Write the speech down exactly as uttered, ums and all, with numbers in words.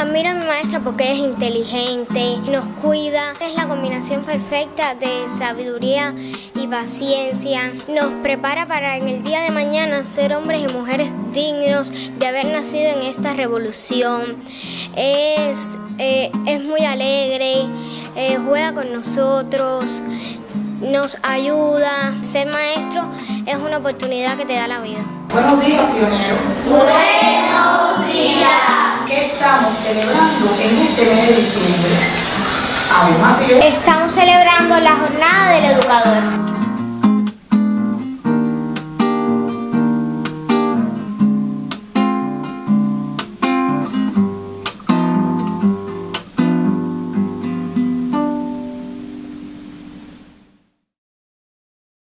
Admiro a mi maestra porque es inteligente, nos cuida, es la combinación perfecta de sabiduría y paciencia. Nos prepara para en el día de mañana ser hombres y mujeres dignos de haber nacido en esta revolución. Es, eh, es muy alegre, eh, juega con nosotros, nos ayuda. Ser maestro es una oportunidad que te da la vida. Buenos días, pioneros. Buenos días. ¿Qué estamos celebrando en este mes de diciembre? Además, estamos celebrando la jornada del educador.